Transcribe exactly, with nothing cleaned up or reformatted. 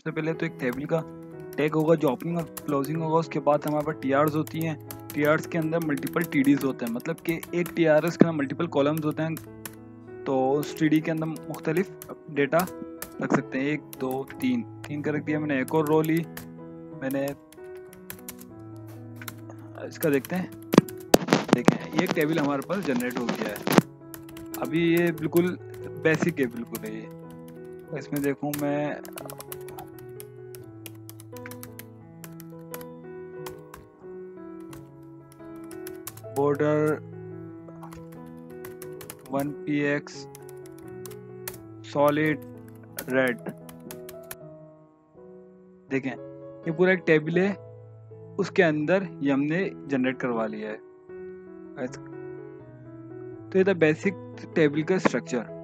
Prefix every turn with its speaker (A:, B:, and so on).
A: सबसे पहले तो एक टेबल का टैग होगा जो ओपनिंग और क्लोजिंग होगा। उसके बाद हमारे पास टी आर्स होती हैं। टी आर्स के अंदर मल्टीपल टी डीज होते हैं, मतलब कि एक टी आर एस के अंदर मल्टीपल कॉलम्स होते हैं, तो उस टी डी के अंदर मुख्तलिफ डेटा रख सकते हैं। एक दो तीन तीन का रख दिया मैंने। एक और रो ली मैंने, इसका देखते हैं। देखें, ये टेबल हमारे पास जनरेट हो गया है। अभी ये बिल्कुल बेसिक है, बिल्कुल है ये। इसमें देखूं मैं, border one P X solid red, देखें ये पूरा एक टेबल है, उसके अंदर ये हमने जनरेट करवा लिया है। तो ये था बेसिक टेबल का स्ट्रक्चर।